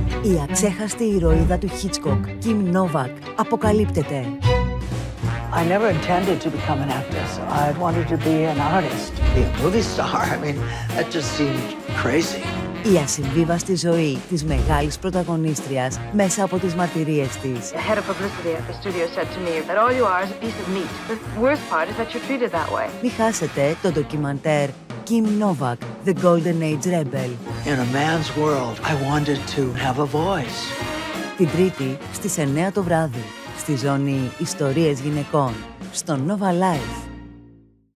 Η αξέχαστη ηρωίδα του Hitchcock, Kim Novak, αποκαλύπτεται. I never intended to become an actress. I wanted to be an artist. Be a movie star? I mean, that just seemed crazy. Η ασυμβίβαστη ζωή της μεγάλης πρωταγωνίστριας μέσα από τις μαρτυρίες της. The head of publicity at the studio said to me that all you are is a piece of meat. The worst part is that you're treated that way. Μη χάσετε το ντοκιμαντέρ Kim Novak, The Golden Age Rebel. In a man's world, I wanted to have a voice. Την Τρίτη στις 9 το βράδυ, στη ζώνη Ιστορίες Γυναικών, στο Novalife.